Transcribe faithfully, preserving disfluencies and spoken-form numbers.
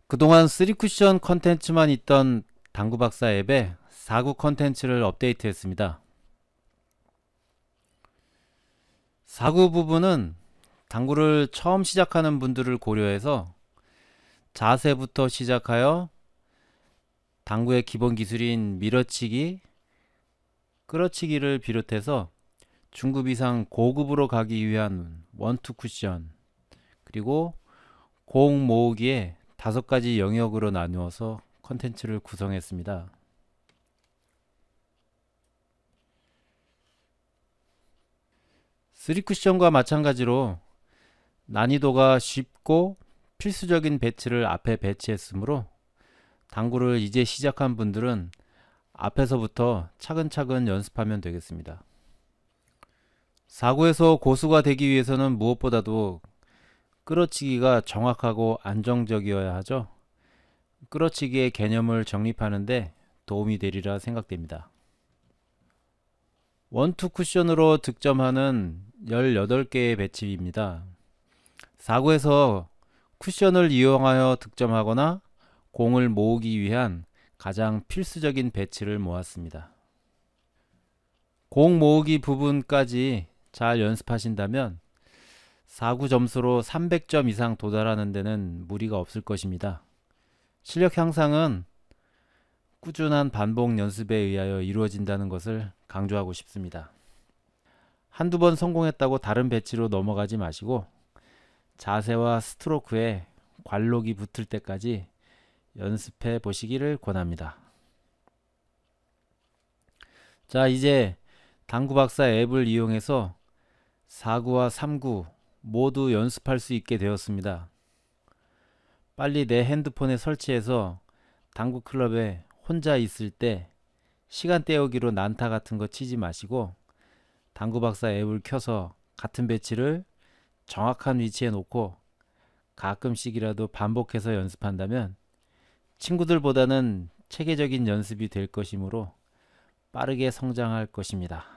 그동안 쓰리 쿠션 컨텐츠만 있던 당구박사 앱에 사 구 컨텐츠를 업데이트했습니다. 사 구 부분은 당구를 처음 시작하는 분들을 고려해서 자세부터 시작하여 당구의 기본 기술인 밀어치기, 끌어치기를 비롯해서 중급 이상 고급으로 가기 위한 원투 쿠션, 그리고 공 모으기에 다섯 가지 영역으로 나누어서 컨텐츠를 구성했습니다. 쓰리 쿠션과 마찬가지로 난이도가 쉽고 필수적인 배치를 앞에 배치했으므로 당구를 이제 시작한 분들은 앞에서부터 차근차근 연습하면 되겠습니다. 사 구에서 고수가 되기 위해서는 무엇보다도 끌어치기가 정확하고 안정적이어야 하죠. 끌어치기의 개념을 정립하는데 도움이 되리라 생각됩니다. 원투 쿠션으로 득점하는 열여덟 개의 배치입니다. 사 구에서 쿠션을 이용하여 득점하거나 공을 모으기 위한 가장 필수적인 배치를 모았습니다. 공 모으기 부분까지 잘 연습하신다면 사 구 점수로 삼백 점 이상 도달하는 데는 무리가 없을 것입니다. 실력 향상은 꾸준한 반복 연습에 의하여 이루어진다는 것을 강조하고 싶습니다. 한두 번 성공했다고 다른 배치로 넘어가지 마시고 자세와 스트로크에 관록이 붙을 때까지 연습해 보시기를 권합니다. 자, 이제 당구박사 앱을 이용해서 사 구와 삼 구 모두 연습할 수 있게 되었습니다. 빨리 내 핸드폰에 설치해서 당구클럽에 혼자 있을 때 시간 때우기로 난타 같은 거 치지 마시고 당구박사 앱을 켜서 같은 배치를 정확한 위치에 놓고 가끔씩이라도 반복해서 연습한다면 친구들보다는 체계적인 연습이 될 것이므로 빠르게 성장할 것입니다.